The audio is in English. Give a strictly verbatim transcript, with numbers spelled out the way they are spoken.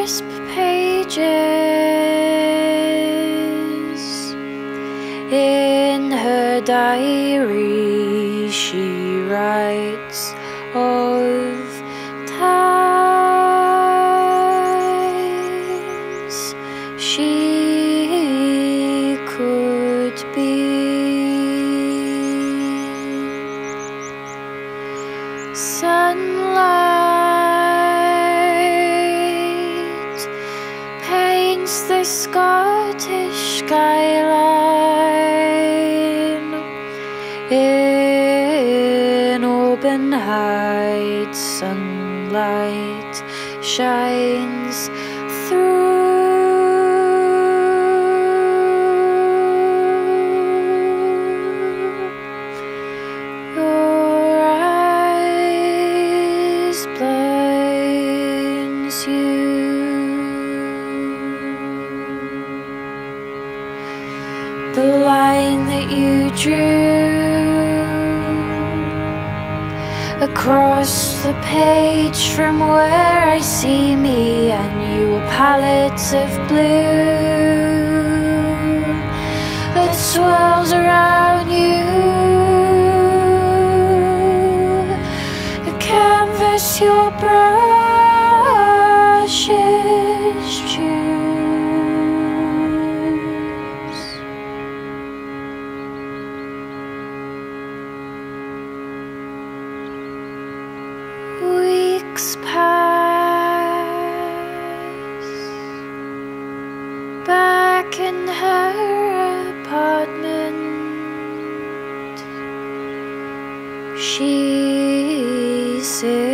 crisp pages. In her diary she writes of times she could be. Sunlight paints the Scottish skyline. In Auburn Heights, sunlight shines through. Your eyes blinds you. The line that you drew across the page from where I see me and you, a palette of blue that swirls around you, the canvas your brushes choose. Weeks pass back in her apartment. She sits